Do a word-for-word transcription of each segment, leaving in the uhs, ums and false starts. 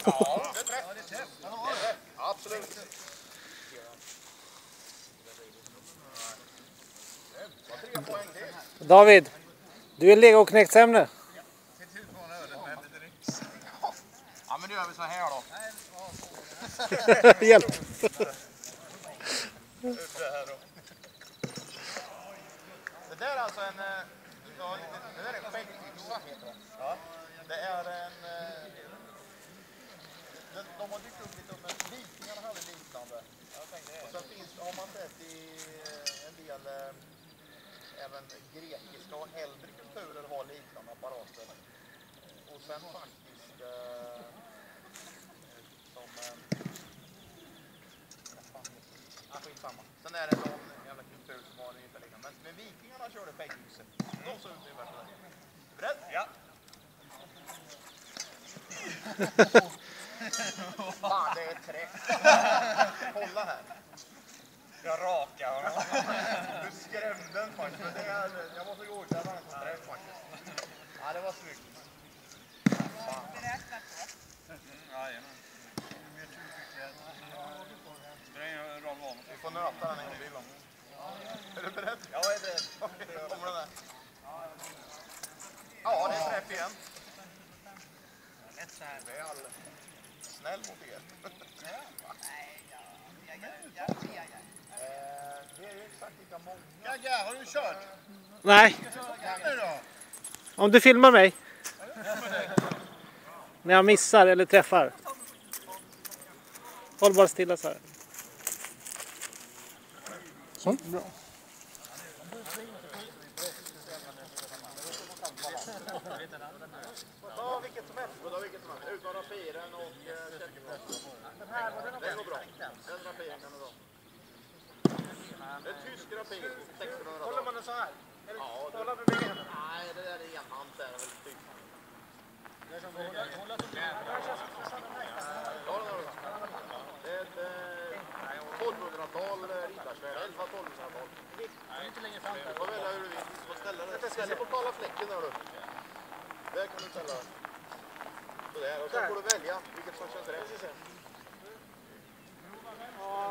Ja, det är träff. Absolut. David, du är legoknäktsämne. Ja, men nu gör vi så här då. Hjälp. Det där är alltså en, ja, det där är en skäggtyxa heter det. Ja. Det är en, de, de har dykt upp lite om en vikingarna hade liknande. Och sen finns, har man sett i en del även grekiska och äldre kulturer har liknande apparater. Och sen faktiskt som ja, skitsamma. Sen är det någon jävla kultur som har ungefär liknande. Men, men vikingarna körde skäggtyxor. De såg ut ungefär sådär. Beredd? Ja. Fan, det är ett träff. Kolla här. Jag rakar honom. Du skrämde den faktiskt. Men det är, jag måste godkänna den som träff faktiskt. Ja, det var snyggt. Fan. Jajamän. Vi får nöta den en gång till. Är du beredd? Ja, jag är beredd. Okej, kommer den där. Ja, det är träff igen. Väl snäll mot er. Det är ju exakt lika många. Gagga, har du kört? Nej. Om du filmar mig. När jag missar eller träffar. Håll bara stilla så här. Så, bra. Ja, vilket som helst. Ja, vilket som helst. Utan rapiren och kättefrost. Den här var den. Den går bra. Den rapiren kan du dra. Det är tysk rapir. sextonhundra. Håller man den så här? Ja, det... Håller med bägge händerna? Nej, det där är enhand. Det är väl typ. Det är som håller. Håller till det. Ja, det är det. Det är ett tolvhundratal riddarsvärd. elva tolvhundratal. Nej, inte längre fram. Du får välja hur du vill. Du får ställa det. Ställ dig på kala fläcken där du. Där kan du ställa. Sådär. Och sen får du välja vilket som känns rätt. Ja.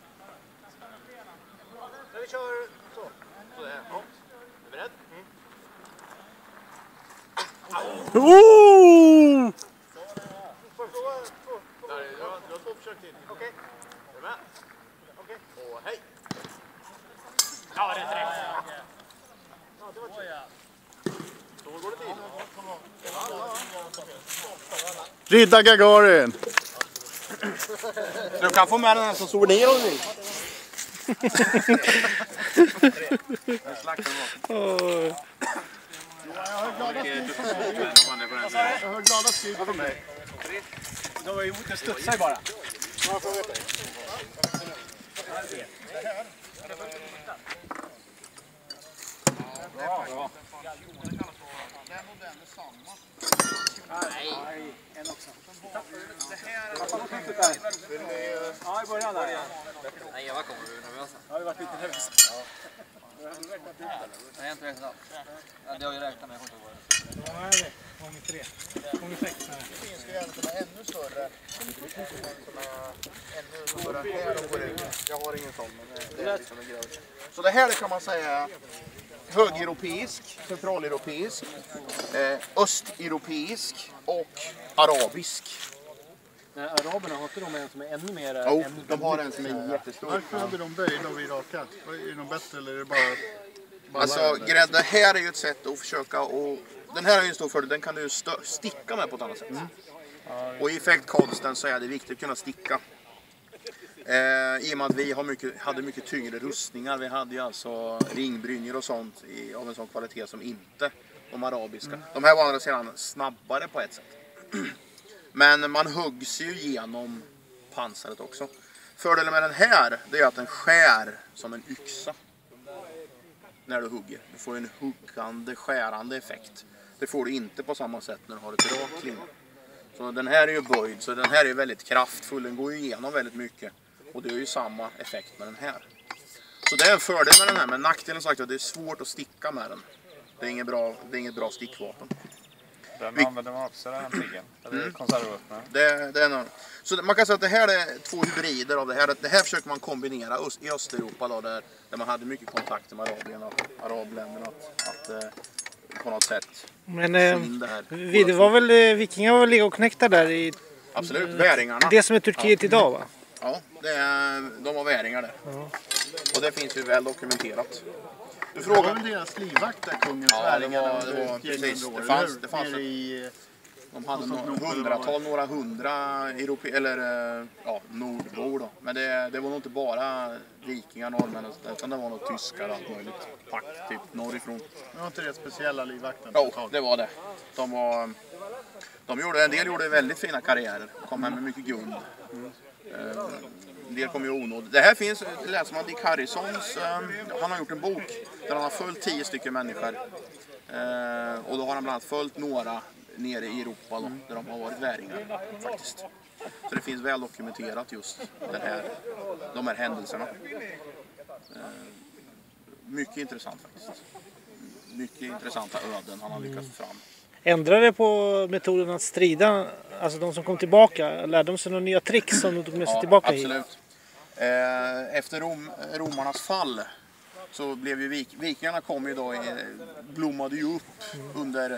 Så vi kör så. Sådär. Ja. Är du beredd? Mm. Oh! Du har två försök till. Okej. Är du med? Okej. Och hej. Ja, det är träff. Ja, det var kul. Så går det till. Ridda Gagarin. Du kan få med den här som souvenir om du vill. Jag hör glada skrik från mig. De var ju det studsar bara. Ja, får veta. Bra, bra. Den och den är samma. Nej, en också. Det här är... Ja, i början där. Nej, jag var kommer du nervösa. Ja, vi har varit lite nervösa. Nej, jag har inte räknat. Ja, det har ju räknat med, jag kommer inte ihåg. Vad är det? Gånger tre. Gånger sex. Det finns ju en som är ännu större. En som är ännu större här och på ryggen. Jag har ingen sån, men det är liksom en gröd. Så det här kan man säga högeuropeisk, centraleuropeisk, eh, östeuropeisk och arabisk. Nej, araberna har inte de en som är ännu mer... Jo, ännu de har en som är jättestor. Varför hade de böjd och vi raka? Är de bättre eller är det bara... bara Alltså, det här är ju ett sätt att försöka och den här är ju en stor fördel, den kan du stö- sticka med på ett annat sätt. Mm. Och i effektkonsten så är det viktigt att kunna sticka. Eh, I och med att vi har mycket, hade mycket tyngre rustningar, vi hade ju alltså ringbrynjor och sånt i, av en sån kvalitet som inte de arabiska. Mm. De här var andra sidan snabbare på ett sätt. Men man huggs ju igenom pansaret också. Fördelen med den här, det är att den skär som en yxa. När du hugger. Du får en huggande, skärande effekt. Det får du inte på samma sätt när du har ett rakt klinga. Så den här är ju böjd, så den här är väldigt kraftfull. Den går ju igenom väldigt mycket. Och det är ju samma effekt med den här. Så det är en fördel med den här, men nackdelen sagt att det är svårt att sticka med den. Det är inget bra, det är inget bra stickvapen. Den Vi- använder man också, den piggen. Eller Mm. konservöppnare. Det, det är någon. Så man kan säga att det här är två hybrider av det här. Det här försöker man kombinera Öst- i Östeuropa då, där, där man hade mycket kontakter med arabierna, arabländerna. Att, att eh, på något sätt Men få eh, in det här. vi, det var väl eh, vikingar var väl ligga och knäckta där i Absolut, väringarna. det som är Turkiet idag va? Ja, det är, de var väringar där. Ja. Och det finns ju väl dokumenterat. Du Det var frågar. väl deras livvakt där, kungens Ja, det väringar, var- under det var- ett gäng precis. hundra år, Det fanns- eller hur? det fanns Nere ett- i, De hade Något sånt några nog, hundratal, några hundra europe eller eh, ja, nordbor då. Men det, det var nog inte bara vikingar, norrmän, utan det var nog tyskar och allt möjligt. Pack typ norrifrån. det var inte det speciella livvakten? Jo, det var det. De var... De gjorde, en del gjorde väldigt fina karriärer. Kom hem med mycket guld. Eh, En del kom ju onåd. Det här finns, läser man Dick Harrisons, eh, han har gjort en bok där han har följt tio stycken människor. Eh, och då har han bland annat följt några nere i Europa då, där de har varit väringar faktiskt. Så det finns väl dokumenterat just den här, de här händelserna. Eh, mycket intressant faktiskt. Mycket intressanta öden han har lyckats få fram. Ändrade på metoden att strida, alltså de som kom tillbaka, lärde de sig några nya tricks som de tog med sig tillbaka hit? Absolut. Eh, Efter Rom, romarnas fall så blev ju vik, vikingarna kom ju då, eh, blommade ju upp under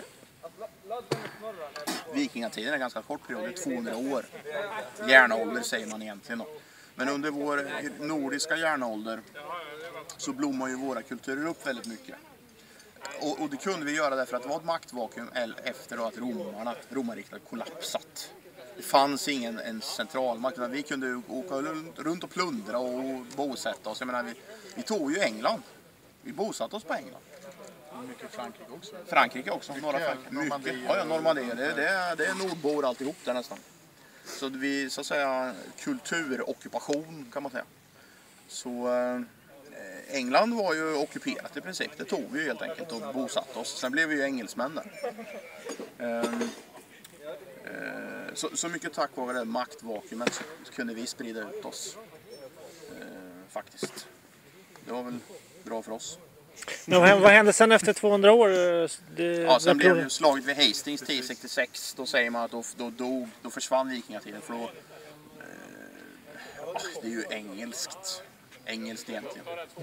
vikingatiden, en ganska kort period, tvåhundra år. Järnålder säger man egentligen då. Men under vår nordiska järnålder så blommar ju våra kulturer upp väldigt mycket. Och, och det kunde vi göra därför att det var ett maktvakuum efter då att romarna, romarriket kollapsat. Det fanns ingen en centralmakt, utan vi kunde åka runt och plundra och bosätta oss. Jag menar, vi, vi tog ju England. Vi bosatte oss på England. Mycket Frankrike också. Frankrike också. Mycket, Norra Frankrike. Mycket. Normandie. Ja, ja, Normandie. Det, det, är- det är nordbor alltihop där nästan. Så vi, så att säga, kulturockupation kan man säga. Så eh, England var ju ockuperat i princip. Det tog vi ju helt enkelt och bosatte oss. Sen blev vi ju engelsmän där. Ehm, eh, så, så mycket tack vare det maktvakuumet så kunde vi sprida ut oss. Eh, faktiskt. Det var väl bra för oss. Men vad, vad hände sen efter tvåhundra år? Det, Ja, sen när blev proven- det ju slaget vid Hastings tio sextiosex. Då säger man att då, då, dog, då försvann vikingatiden. För då, eh, ah, det är ju engelskt. Engelskt egentligen.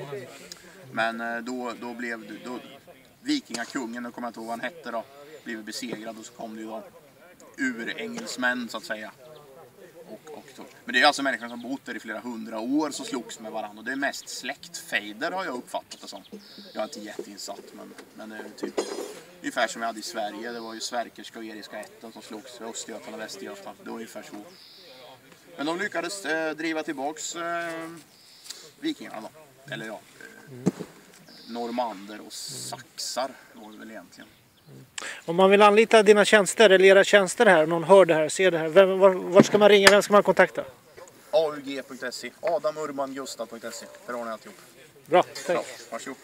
Men eh, då, då blev det, då, vikingakungen, nu kommer jag inte ihåg vad han hette då, blev besegrad och så kom det ju då ur-engelsmän så att säga. Och, och då. Men det är alltså människor som bott där i flera hundra år som slogs med varandra. Och det är mest släktfejder har jag uppfattat det som. Jag är inte jätteinsatt, men, men det är typ ungefär som vi hade i Sverige. Det var ju sverkerska och eriska ätten som slogs för Östergötland och Västergötland. Det var ungefär så. Men de lyckades eh, driva tillbaks eh, vikingarna då. Eller ja, eh, normander och saxar var det väl egentligen. Om man vill anlita dina tjänster eller era tjänster här, någon hör det här, ser det här, vem, var, var ska man ringa, vem ska man kontakta? A U G punkt se, adam urban gustav punkt se, där har ni alltihop. Bra, tack. Ja, varsågod.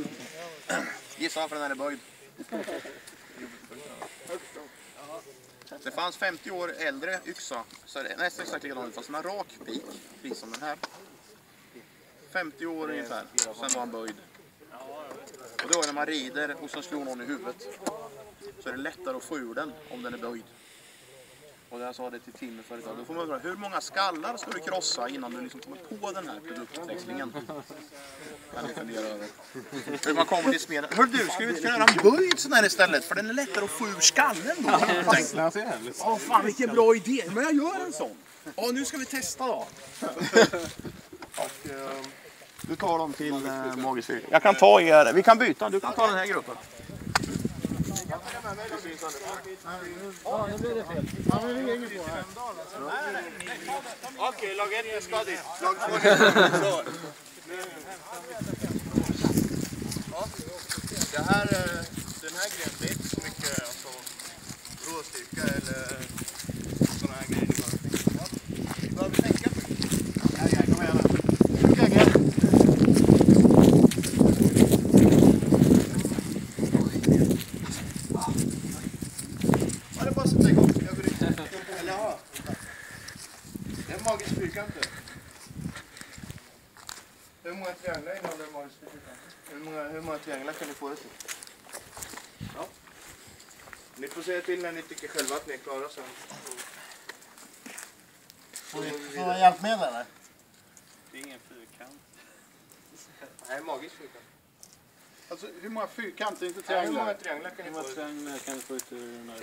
Gissa varför den här är böjd. Det fanns femtio år äldre yxa, så är det nästan exakt likadant fast med rak pik, precis som den här. femtio år ungefär, sen var han böjd. Och då när man rider och så slår någon i huvudet så är det lättare att få ur den om den är böjd. Och jag sa det till Timmy förut, då får man undra hur många skallar ska du krossa innan du liksom kommer på den här produktväxlingen? Kan ni fundera över. Hur man kommer till smeden. Hör du, ska vi inte kunna göra en böjd sån här istället? För den är lättare att få ur skallen då. Ja, fan vilken bra idé. Men jag gör en sån. Ja, nu ska vi testa då. Och, eh, du tar dem till eh, Magisk Fyrkant. Jag kan ta er, vi kan byta, du kan ta den här gruppen. Okej, lag ett ska dit. Lag två så. Det här, den här grejen, det är inte så mycket alltså, råstyrka eller såna här grejer. Du behöver tänka på det. Ja, ja, kom igen. Ja, det är bara att sätta igång. Jag går ut. Eller ja. Det är en magisk fyrkant. Hur många trianglar innehåller en magisk fyrkant? Hur många, hur många trianglar kan du få det till? Ja. Ni får säga till när ni tycker själva att ni är klara sen. Får vi några hjälpmedel eller? Det är ingen fyrkant. Nej, magisk fyrkant. Alltså hur många fyrkanter, inte Ja, hur många trianglar? trianglar kan Hur ni många få? trianglar kan du få ut ur den här?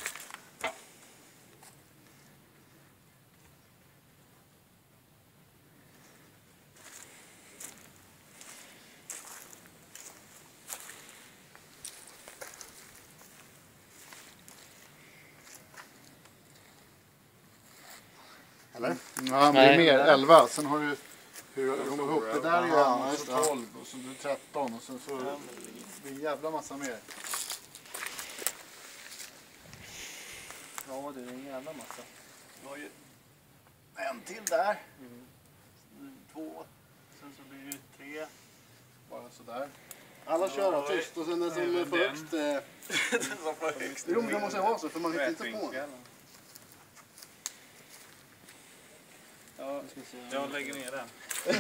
Eller? Ja, det är mer. elva. Sen har du hur de går ihop. Det där är ju en och så tolv och så blir det tretton och sen så blir det en jävla massa mer. Ja, det är en jävla massa. Du har ju en till där. Två. Sen så blir det tre. Bara sådär. Alla kör då, tyst. Och sen den som får högst. eh, Jo, men det måste vara så för man hittar inte på den. Ja, jag lägger ner den.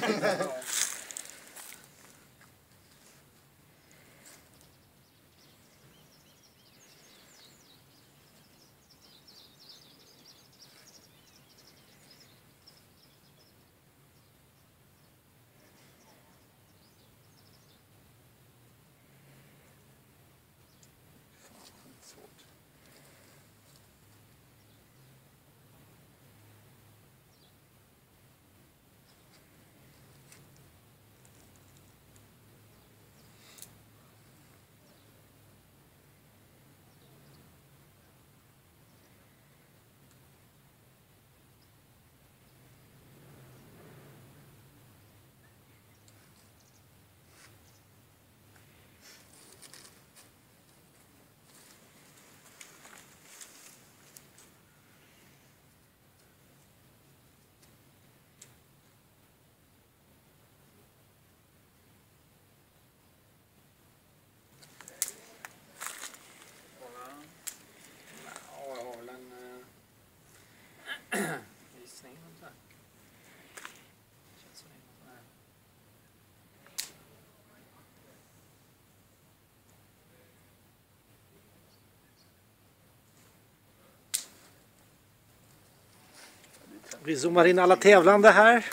Vi zoomar in alla tävlande här.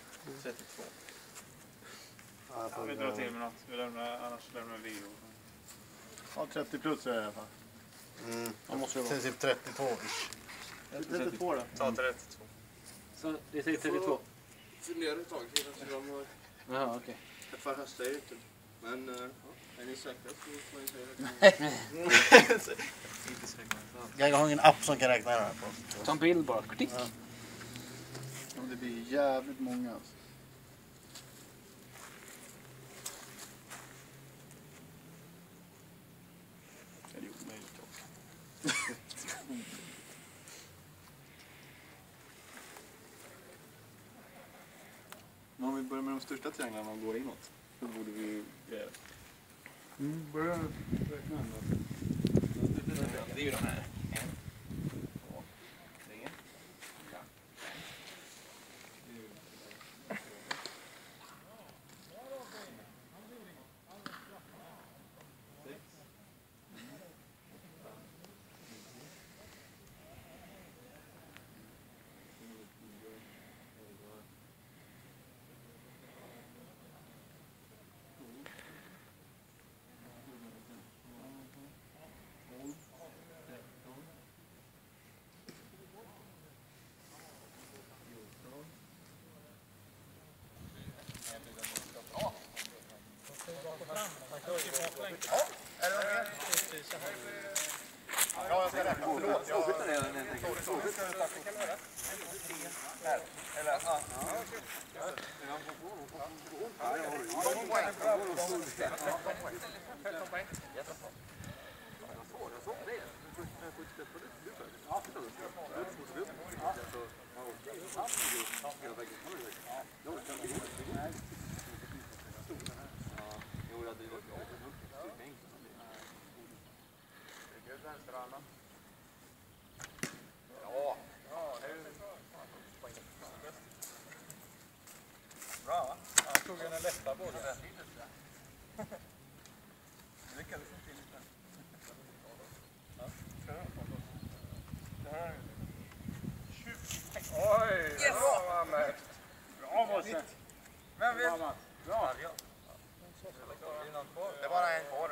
Ja, vi drar till med något. Vi lämnar, annars lämnar vi Leo. Ja, trettio plus är det i alla fall. Mm. Det måste det vara. Typ trettiotvå-ish. trettiotvå då. Ta trettiotvå. Så det säger trettiotvå? Fundera ett tag till att de har Jaha, okej. träffat höstar ute. Men uh, ja, är ni säkra så får ni säga det. Jag har ingen app som kan räkna det här på. Ta en bild bara. Tick. Ja, men det blir jävligt många alltså. Det är omöjligt också. Men om vi börjar med de största trianglarna och går inåt, så borde vi ju göra det. Mm, börja räkna ändå. Det är ju de här. Vem vill? Bra. Det är bara en kvar.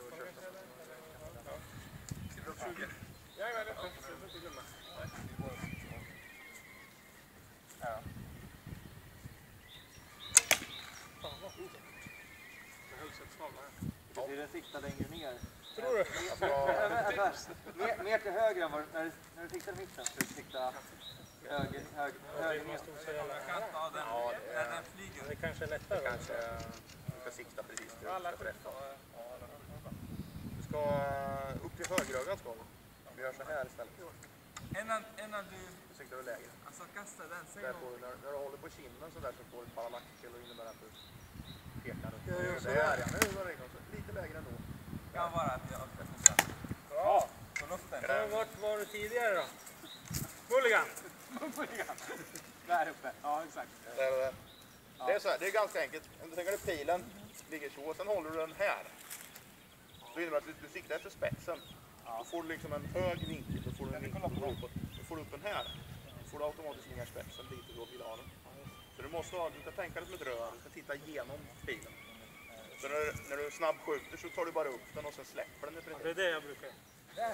Det är den sikta längre ner. Tror du? mer, mer till höger än vad, när, du, när du siktar mitten. Så du siktar höger, höger, höger ner. Ja, den, den flyger. Det kanske är lättare. Kanske du ska sikta precis där du ska träffa. Du ska upp till högerögat ska du. Vi gör så här istället. Innan, innan du Du siktar väl lägre. alltså, kastar den, säg Där något. får du, när, när du håller på kinden så där så får du ett parallaxel och innebär att du pekar upp. Ja, ja, så där, ja. Nu var det lite lägre ändå. Kan vara att jag öppnar foten. Ja, på luften. Vart var du tidigare då? Mulligan! Där uppe, ja exakt. Där och där. Det är så här, det är ganska enkelt. Om du tänker dig pilen ligger så och sen håller du den här. Då innebär det att du, du siktar efter spetsen. Då får du liksom en hög vinkel, då får du en vinkel och går uppåt. Då får du upp den här. Då får du automatiskt ner spetsen dit du vill ha den. Så du måste ha, du ska tänka dig som ett rör, du ska titta igenom pilen. Så när, när du snabbskjuter så tar du bara upp den och sen släpper den i princip. Det är det jag brukar göra.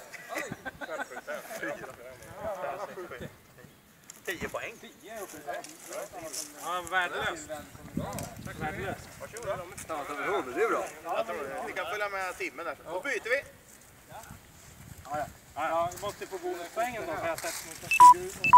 tio poäng. Ja, värdelöst. Värdelöst. Varsågoda. Det är bra. Jag tror det. Vi kan följa med timmen där. Då byter vi. Ja, vi måste få bonuspoängen då, för jag har sett mot en figur.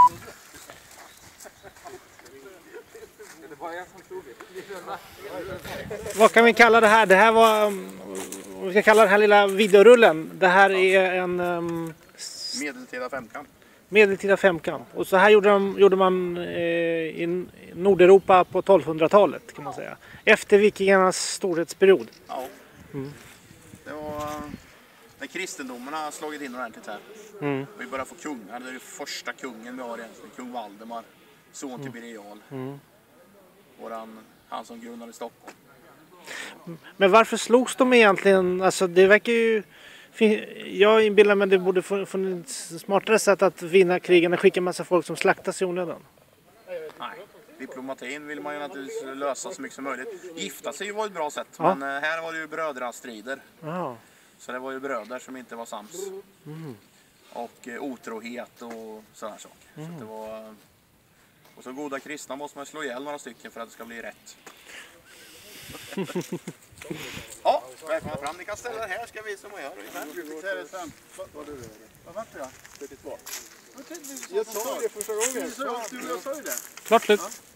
Det är bara jag som tror det. Vad kan vi kalla det här? Det här var, um, vi ska kalla den här lilla videorullen. Det här är en um, Medeltida femkamp. medeltida femkamp. Och så här gjorde, de, gjorde man eh, i Nordeuropa på tolvhundratalet kan man säga. Efter vikingarnas storhetsperiod. Ja. Det var när kristendomen har slagit in ordentligt här. Mm. Vi börjar få kungar. Det är ju första kungen vi har egentligen. Kung Valdemar. Son till Birger Jarl. Mm. Våran, han som grundade Stockholm. Men varför slogs de egentligen? Alltså det verkar ju... Jag inbillar mig att det borde funnits smartare sätt att vinna krigen än skicka en massa folk som slaktas i onödan. Nej. Diplomatin vill man ju naturligtvis lösa så mycket som möjligt. Gifta sig var ett bra sätt. Ja. Men eh, här var det ju brödrastrider. Ja. Så det var ju bröder som inte var sams. Mm. Och eh, otrohet och sådana saker. Mm. Så det var... Och så goda kristna måste man slå ihjäl några stycken för att det ska bli rätt. Ja, välkomna fram. Ni kan ställa er här, ska jag visa vad man gör. Vad vart det då? trettiotvå. Jag sa det första gången. Du sa ju det. Klart slut.